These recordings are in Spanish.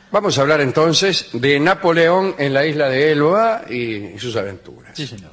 Vamos a hablar entonces de Napoleón en la isla de Elba y sus aventuras. Sí, señor.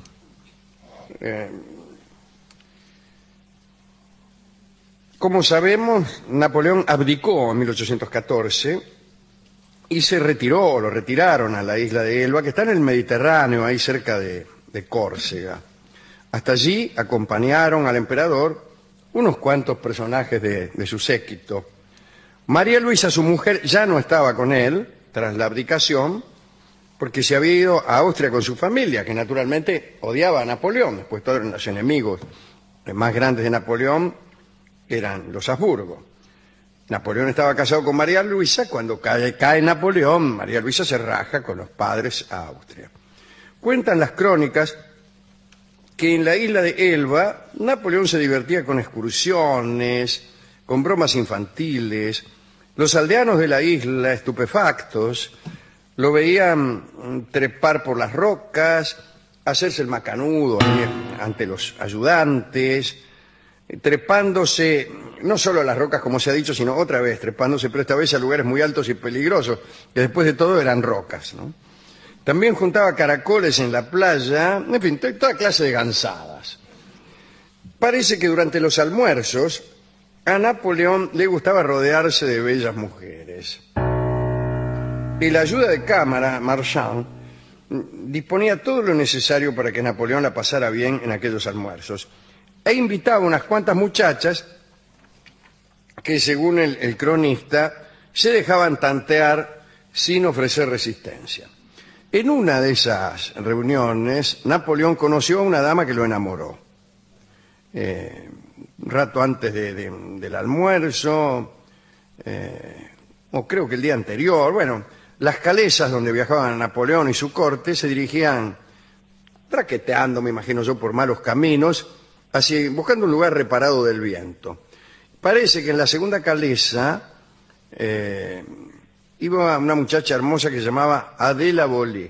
Como sabemos, Napoleón abdicó en 1814 y se retiró, lo retiraron a la isla de Elba, que está en el Mediterráneo, ahí cerca de Córcega. Hasta allí acompañaron al emperador unos cuantos personajes de su séquito. María Luisa, su mujer, ya no estaba con él tras la abdicación, porque se había ido a Austria con su familia, que naturalmente odiaba a Napoleón. Después todos los enemigos más grandes de Napoleón eran los Habsburgo. Napoleón estaba casado con María Luisa. Cuando cae Napoleón, María Luisa se raja con los padres a Austria. Cuentan las crónicas que en la isla de Elba Napoleón se divertía con excursiones, con bromas infantiles. Los aldeanos de la isla, estupefactos, lo veían trepar por las rocas, hacerse el macanudo ante los ayudantes, trepándose no solo a las rocas, como se ha dicho, sino otra vez trepándose, pero esta vez a lugares muy altos y peligrosos, que después de todo eran rocas, ¿no? También juntaba caracoles en la playa, en fin, toda clase de gansadas. Parece que durante los almuerzos a Napoleón le gustaba rodearse de bellas mujeres. Y la ayuda de cámara, Marchand, disponía todo lo necesario para que Napoleón la pasara bien en aquellos almuerzos. E invitaba unas cuantas muchachas que, según el cronista, se dejaban tantear sin ofrecer resistencia. En una de esas reuniones, Napoleón conoció a una dama que lo enamoró. Un rato antes del almuerzo, o creo que el día anterior, bueno, las calesas donde viajaban Napoleón y su corte se dirigían traqueteando, me imagino yo, por malos caminos, así, buscando un lugar reparado del viento. Parece que en la segunda calesa iba una muchacha hermosa que se llamaba Adela Bolé.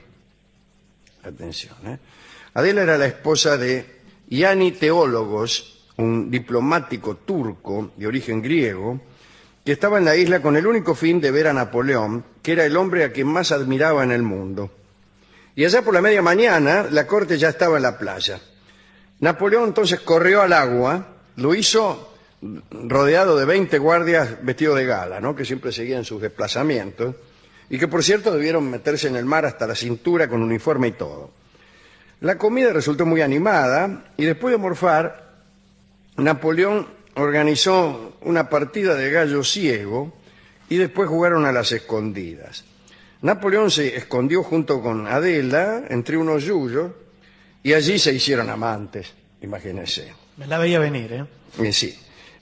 Atención, ¿eh? Adela era la esposa de Yanni Teólogos, un diplomático turco de origen griego, que estaba en la isla con el único fin de ver a Napoleón, que era el hombre a quien más admiraba en el mundo. Y allá por la media mañana, la corte ya estaba en la playa. Napoleón entonces corrió al agua, lo hizo rodeado de 20 guardias vestidos de gala, ¿no?, que siempre seguían sus desplazamientos, y que por cierto debieron meterse en el mar hasta la cintura con uniforme y todo. La comida resultó muy animada, y después de morfar, Napoleón organizó una partida de gallo ciego, y después jugaron a las escondidas. Napoleón se escondió junto con Adela entre unos yuyos, y allí se hicieron amantes, imagínense. Me la veía venir, ¿eh? Sí.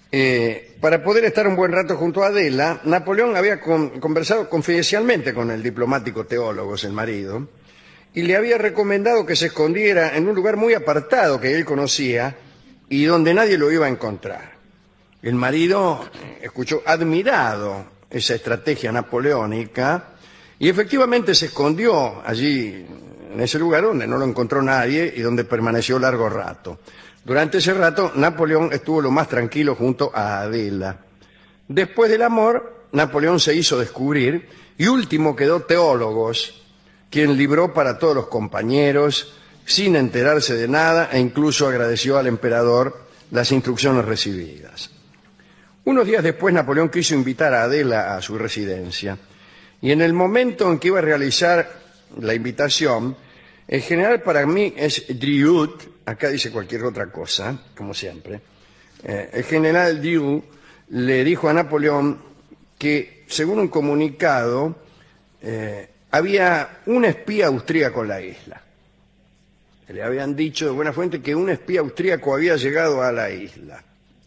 Para poder estar un buen rato junto a Adela, Napoleón había conversado confidencialmente con el diplomático Teólogos, el marido, y le había recomendado que se escondiera en un lugar muy apartado que él conocía y donde nadie lo iba a encontrar. El marido escuchó admirado esa estrategia napoleónica y efectivamente se escondió allí, en ese lugar donde no lo encontró nadie y donde permaneció largo rato. Durante ese rato, Napoleón estuvo lo más tranquilo junto a Adela. Después del amor, Napoleón se hizo descubrir y último quedó Teólogos, quien libró para todos los compañeros sin enterarse de nada e incluso agradeció al emperador las instrucciones recibidas. Unos días después, Napoleón quiso invitar a Adela a su residencia y en el momento en que iba a realizar la invitación, en general para mí es Drieux, acá dice cualquier otra cosa, como siempre, el general Drieux le dijo a Napoleón que, según un comunicado, había un espía austríaco en la isla. Le habían dicho de buena fuente que un espía austríaco había llegado a la isla.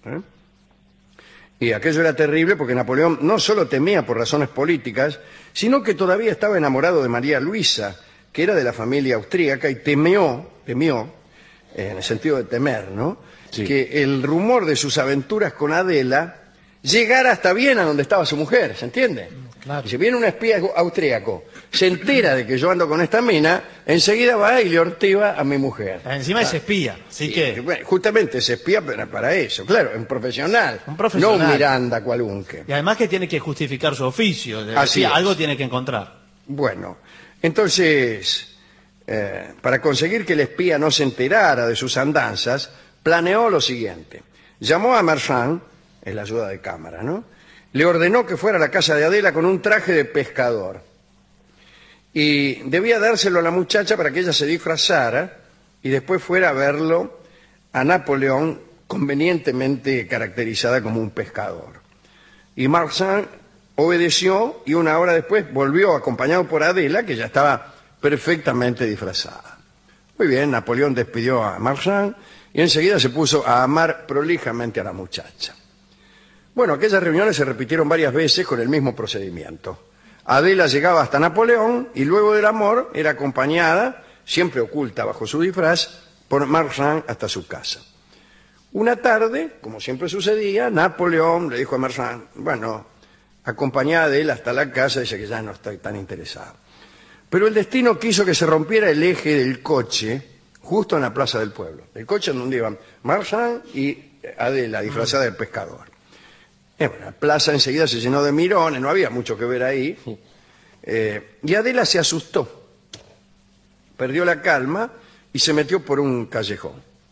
Y aquello era terrible porque Napoleón no solo temía por razones políticas, sino que todavía estaba enamorado de María Luisa, que era de la familia austríaca, y temió, en el sentido de temer, ¿no?, sí, que el rumor de sus aventuras con Adela llegara hasta Viena, donde estaba su mujer, ¿se entiende? Claro. Si viene un espía austríaco, se entera de que yo ando con esta mina, enseguida va y le ortiva a mi mujer. Encima es espía, así que... Bueno, justamente es espía para eso, claro, un profesional. No un Miranda cualunque. Y además que tiene que justificar su oficio. Así es. Algo tiene que encontrar. Bueno, entonces, para conseguir que el espía no se enterara de sus andanzas, planeó lo siguiente. Llamó a Marchand, es la ayuda de cámara, ¿no? Le ordenó que fuera a la casa de Adela con un traje de pescador. Y debía dárselo a la muchacha para que ella se disfrazara y después fuera a verlo a Napoleón, convenientemente caracterizada como un pescador. Y Marchand obedeció y una hora después volvió acompañado por Adela, que ya estaba perfectamente disfrazada. Muy bien, Napoleón despidió a Marchand y enseguida se puso a amar prolijamente a la muchacha. Bueno, aquellas reuniones se repitieron varias veces con el mismo procedimiento. Adela llegaba hasta Napoleón y luego del amor era acompañada, siempre oculta bajo su disfraz, por Marchand hasta su casa. Una tarde, como siempre sucedía, Napoleón le dijo a Marchand, bueno, acompañada de él hasta la casa, dice que ya no estoy tan interesado. Pero el destino quiso que se rompiera el eje del coche justo en la plaza del pueblo. El coche en donde iban Marchand y Adela, disfrazada de pescador. Bueno, la plaza enseguida se llenó de mirones, no había mucho que ver ahí. Y Adela se asustó, perdió la calma y se metió por un callejón.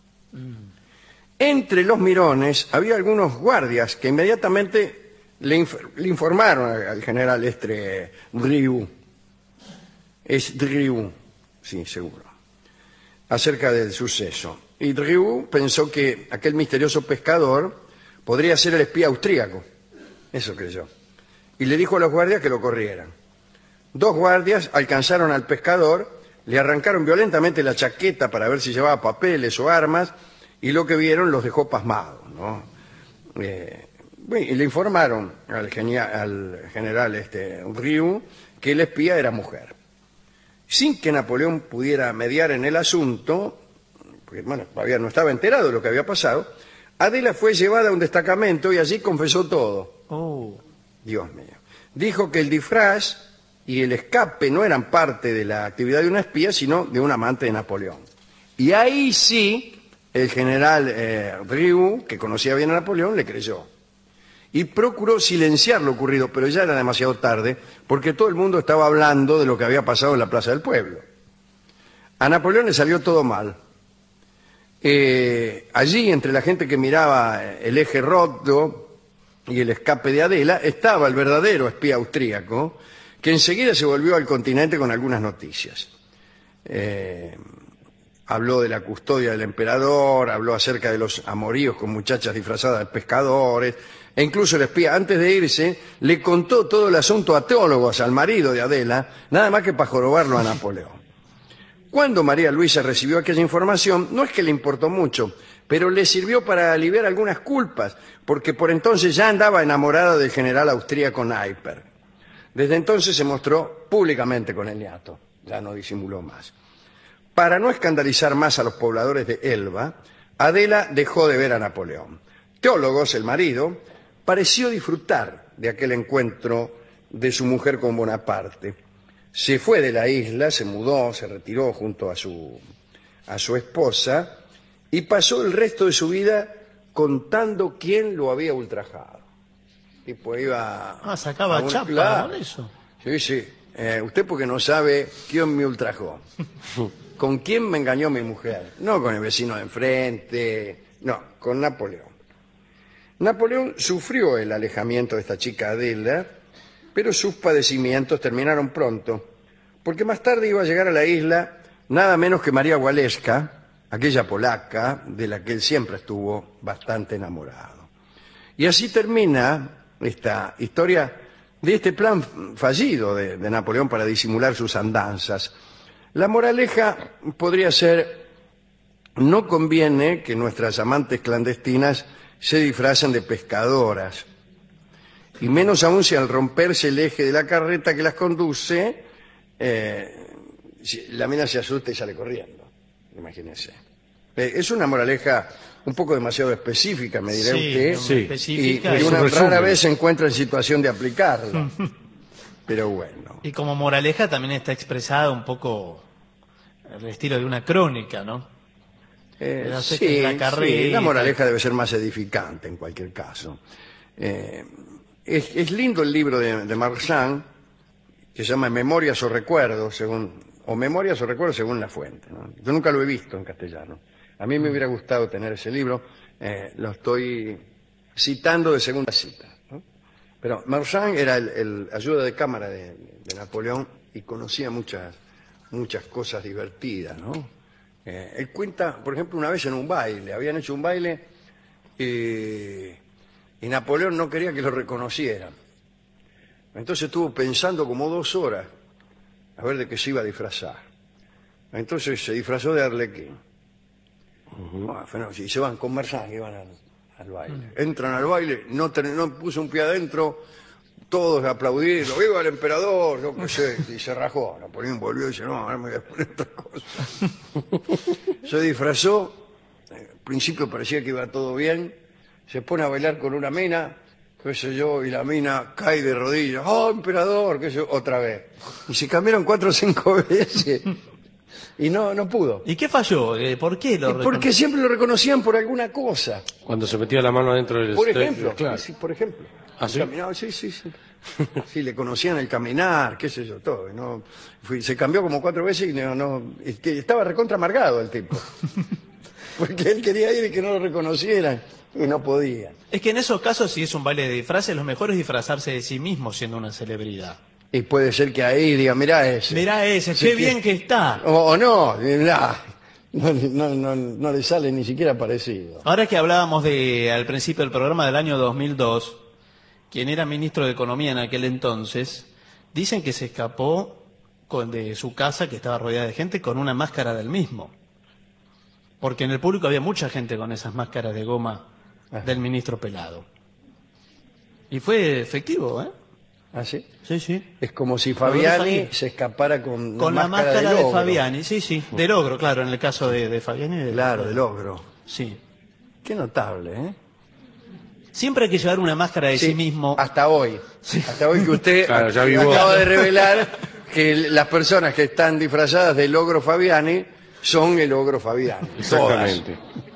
Entre los mirones había algunos guardias que inmediatamente le informaron al general Drieux. Es Drieux, sí, seguro, acerca del suceso. Y Drieux pensó que aquel misterioso pescador podría ser el espía austríaco. Eso creyó. Y le dijo a los guardias que lo corrieran. 2 guardias alcanzaron al pescador, le arrancaron violentamente la chaqueta para ver si llevaba papeles o armas, y lo que vieron los dejó pasmados, ¿no? Y le informaron al general Drieux que el espía era mujer. Sin que Napoleón pudiera mediar en el asunto, porque bueno, todavía no estaba enterado de lo que había pasado, Adela fue llevada a un destacamento y allí confesó todo. Oh. Dios mío. Dijo que el disfraz y el escape no eran parte de la actividad de una espía, sino de un amante de Napoleón. Y ahí sí, el general Drieux, que conocía bien a Napoleón, le creyó. Y procuró silenciar lo ocurrido, pero ya era demasiado tarde, porque todo el mundo estaba hablando de lo que había pasado en la plaza del pueblo. A Napoleón le salió todo mal. Allí, entre la gente que miraba el eje roto y el escape de Adela, estaba el verdadero espía austríaco, que enseguida se volvió al continente con algunas noticias. Habló de la custodia del emperador, habló acerca de los amoríos con muchachas disfrazadas de pescadores, e incluso el espía, antes de irse, le contó todo el asunto a teólogos, al marido de Adela, nada más que para jorobarlo a Napoleón. Cuando María Luisa recibió aquella información, no es que le importó mucho, pero le sirvió para aliviar algunas culpas, porque por entonces ya andaba enamorada del general austríaco Neipperg. Desde entonces se mostró públicamente con el niato, ya no disimuló más. Para no escandalizar más a los pobladores de Elba, Adela dejó de ver a Napoleón. Teólogos, el marido, pareció disfrutar de aquel encuentro de su mujer con Bonaparte. Se fue de la isla, se mudó, se retiró junto a su esposa y pasó el resto de su vida contando quién lo había ultrajado. Tipo iba... sacaba chapa claro. con eso. Sí, sí. Usted porque no sabe quién me ultrajó. ¿Con quién me engañó mi mujer? No con el vecino de enfrente, no, con Napoleón. Napoleón sufrió el alejamiento de esta chica Adela, pero sus padecimientos terminaron pronto, porque más tarde iba a llegar a la isla nada menos que María Waleska, aquella polaca de la que él siempre estuvo bastante enamorado. Y así termina esta historia de este plan fallido de Napoleón para disimular sus andanzas. La moraleja podría ser: no conviene que nuestras amantes clandestinas se disfracen de pescadoras, y menos aún si al romperse el eje de la carreta que las conduce, la mina se asusta y sale corriendo. Imagínense. Es una moraleja un poco demasiado específica, me dirá usted, específica y una rara vez se encuentra en situación de aplicarla. Pero bueno. Y como moraleja también está expresada un poco el estilo de una crónica, ¿no? No sé qué es la carrera. Sí, la moraleja debe ser más edificante en cualquier caso. Es lindo el libro de Marchand, que se llama Memorias o Recuerdos, Memorias o Recuerdos según la fuente, ¿no? Yo nunca lo he visto en castellano. A mí me hubiera gustado tener ese libro, lo estoy citando de segunda cita, ¿no? Pero Marchand era el ayuda de cámara de Napoleón y conocía muchas cosas divertidas, ¿no? Él cuenta, por ejemplo, una vez en un baile, habían hecho un baile y Napoleón no quería que lo reconocieran. Entonces estuvo pensando como 2 horas a ver de qué se iba a disfrazar. Entonces se disfrazó de Arlequín. Y se van con Marchand y van al baile. Entran al baile, no puso un pie adentro, todos aplaudieron, ¡viva el emperador! Yo qué sé, y se rajó. Napoleón volvió y dice, no, ahora me voy a poner otra cosa. Se disfrazó, al principio parecía que iba todo bien, se pone a bailar con una mina, qué sé yo, y la mina cae de rodillas, ¡oh, emperador! Qué sé yo, otra vez. Y se cambiaron 4 o 5 veces y no pudo. ¿Y qué falló? ¿Por qué lo Porque siempre lo reconocían por alguna cosa. Cuando se metía la mano dentro del... Por ejemplo, claro. sí, por ejemplo. ¿Ah, sí? Caminaba, sí. Sí, le conocían el caminar, qué sé yo, todo. Se cambió como 4 veces y que estaba recontra amargado el tipo. Porque él quería ir y que no lo reconocieran y no podía. Es que en esos casos, si es un baile de disfraces, lo mejor es disfrazarse de sí mismo siendo una celebridad. Y puede ser que ahí diga, mirá ese. Mirá ese, Sí, qué bien que está. O no, no le sale ni siquiera parecido. Ahora que hablábamos al principio del programa del año 2002, quien era ministro de Economía en aquel entonces, dicen que se escapó de su casa, que estaba rodeada de gente, con una máscara del mismo. Porque en el público había mucha gente con esas máscaras de goma del ministro pelado. Y fue efectivo, ¿eh? ¿Ah, sí? Sí. Es como si Lo Fabiani sabía. se escapara con La máscara de ogro. Fabiani, sí. Del ogro, claro, en el caso de Fabiani. Claro, del ogro. Sí. Qué notable, ¿eh? Siempre hay que llevar una máscara de sí mismo. Hasta hoy. Hasta hoy que usted Claro, ya vivo. acaba de revelar que las personas que están disfrazadas del ogro Fabiani son el ogro Fabiani. Exactamente.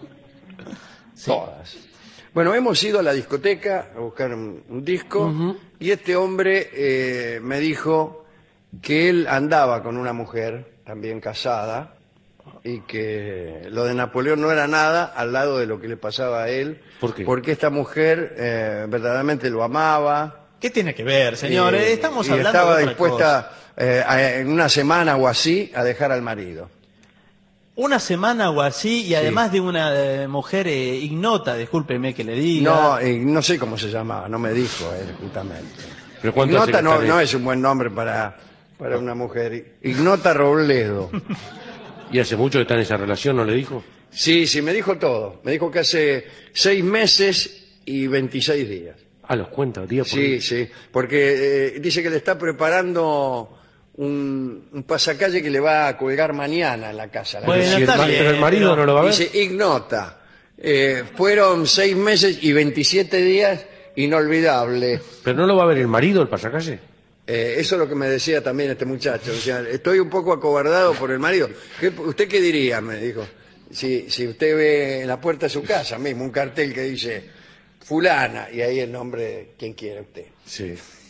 Todas. Bueno, hemos ido a la discoteca a buscar un disco y este hombre me dijo que él andaba con una mujer también casada y que lo de Napoleón no era nada al lado de lo que le pasaba a él. ¿Por qué? Porque esta mujer verdaderamente lo amaba. ¿Qué tiene que ver, señor? Estamos y hablando estaba de otra dispuesta cosa. en una semana o así a dejar al marido. Una semana o así, y además de una mujer ignota, discúlpeme que le diga. No, no sé cómo se llamaba, no me dijo él justamente. ¿Pero cuánto hace Ignota que están no es un buen nombre para una mujer. Ignota Robledo. ¿Y hace mucho que está en esa relación, no le dijo? Sí, me dijo todo. Me dijo que hace 6 meses y 26 días. Ah, los cuenta día por día. Sí, porque dice que le está preparando un pasacalle que le va a colgar mañana en la casa. Bueno, está bien, pero el marido pero- no lo va a ver. Dice, ignota. Fueron 6 meses y 27 días inolvidable. ¿Pero no lo va a ver el marido, el pasacalle? Eso es lo que me decía también este muchacho. O sea, estoy un poco acobardado por el marido. ¿Usted qué diría? Me dijo. Si usted ve en la puerta de su casa mismo un cartel que dice fulana y ahí el nombre de quien quiera usted. Sí.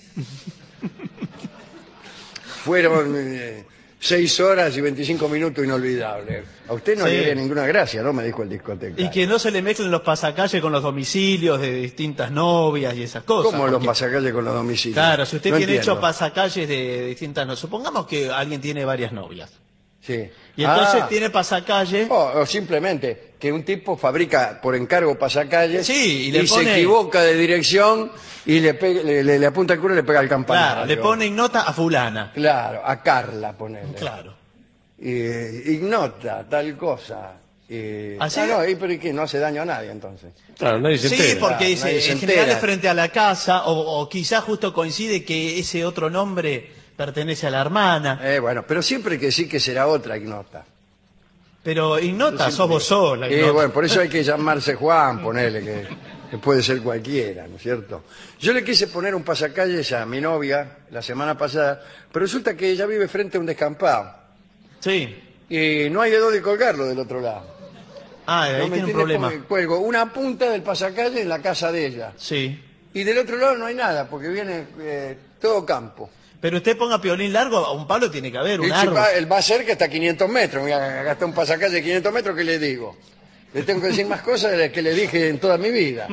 Fueron 6 horas y 25 minutos inolvidables. A usted no Sí. le haría ninguna gracia, ¿no? Me dijo el discotecario. Y que no se le mezclen los pasacalles con los domicilios de distintas novias y esas cosas. ¿Cómo los porque- pasacalles con los domicilios? Claro, si usted No tiene entiendo. hecho pasacalles de distintas novias, supongamos que alguien tiene varias novias. Sí. Y entonces Ah, tiene pasacalles. o simplemente que un tipo fabrica por encargo pasacalles Sí, y le se pone- equivoca de dirección y le apunta el culo y le pega al campanario. Claro, le pone ignota a fulana. Claro, a Carla ponele. Claro. Ignota tal cosa. ¿Así? Pero ¿y qué? No hace daño a nadie entonces. Claro, nadie se Sí, entera. porque nadie dice, se en general entera. es frente a la casa, o quizás justo coincide que ese otro nombre pertenece a la hermana. Bueno, pero siempre hay que decir que será otra ignota. Pero ignota, sos vos sola. ignota. Bueno, por eso hay que llamarse Juan, ponele que que puede ser cualquiera, ¿no es cierto? Yo le quise poner un pasacalles a mi novia la semana pasada, pero resulta que ella vive frente a un descampado Sí. y no hay de dónde colgarlo del otro lado. Ah, ahí ¿No me tiene un entiendes? problema. Porque cuelgo una punta del pasacalle en la casa de ella Sí. y del otro lado no hay nada, porque viene todo campo. Pero usted ponga piolín largo, a un palo tiene que haber, un Y si árbol. él va a ser que está a 500 metros, voy a gastar un pasacalle de 500 metros, ¿qué le digo? Le tengo que decir más cosas de las que le dije en toda mi vida.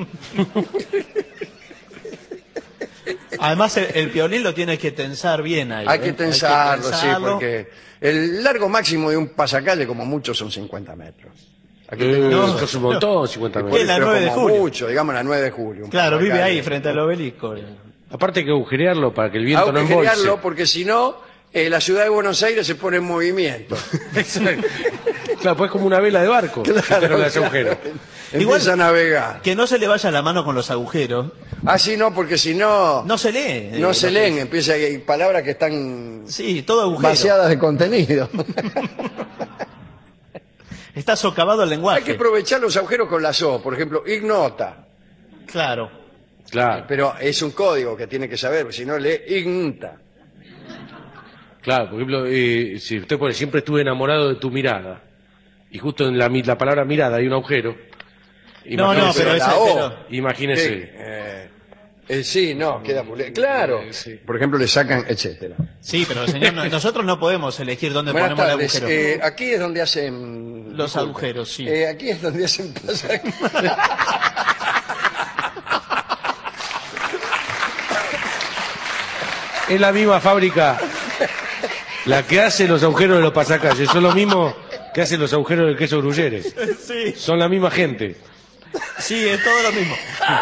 Además, el piolín lo tiene que tensar bien ahí. Hay que tensarlo, sí, tensarlo. porque el largo máximo de un pasacalle, como mucho, son 50 metros. Aquí No. Es un montón, 50 ¿Qué? metros. La pero 9 de como julio. mucho, digamos la 9 de julio. un Claro, vive pasacalle. ahí, frente al obelisco. Aparte hay que agujerearlo para que el viento no Hay que embolse. crearlo porque si no, la ciudad de Buenos Aires se pone en movimiento. Exacto. Claro, pues como una vela de barco. Pero las agujeros. Empieza a navegar. Que no se le vaya la mano con los agujeros. Así no, porque si no, No se lee. no se leen, empieza hay palabras que están Sí, todo agujero. vaciadas de contenido. Está socavado el lenguaje. Hay que aprovechar los agujeros con la O, por ejemplo, ignota. Claro. Claro, Pero es un código que tiene que saber, si no lee ignta. claro. Por ejemplo, si usted pone siempre estuve enamorado de tu mirada y justo en la palabra mirada hay un agujero. No, imagínese- pero la ese- O. pero- Imagínese. Sí, no, queda muy claro. sí. Por ejemplo, le sacan, etcétera. Sí, pero señor, nosotros no podemos elegir dónde Buenas ponemos tardes. el agujero. Aquí es donde hacen... Los disculpe. agujeros, sí. Aquí es donde hacen pasajes. Es la misma fábrica la que hace los agujeros de los pasacalles. Son lo mismo que hacen los agujeros del queso Gruyères. Sí, Son la misma gente. sí, es todo lo mismo.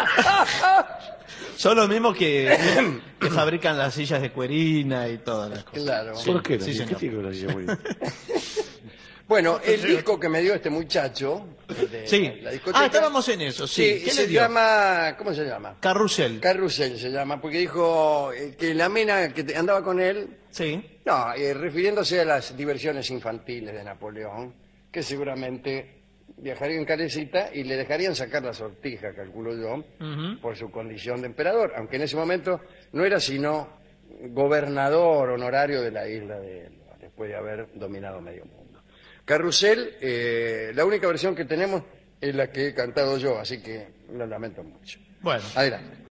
Son los mismos que fabrican las sillas de cuerina y todas las cosas. Claro. ¿Por qué? Sí, ¿Qué señor. tiene que ver la silla bonita? Bueno, el disco que me dio este muchacho de Sí. la discoteca... Estábamos en eso, sí. Sí, ¿Qué se le dio? llama... ¿Cómo se llama? Carrusel. Carrusel se llama, porque dijo que la mina que andaba con él, Sí. no, refiriéndose a las diversiones infantiles de Napoleón, que seguramente viajaría en carecita y le dejarían sacar la sortija, calculo yo, Ujú. por su condición de emperador, aunque en ese momento no era sino gobernador honorario de la isla de Elba, después de haber dominado medio mundo. Carrusel, la única versión que tenemos es la que he cantado yo, así que lo lamento mucho. Bueno. Adelante.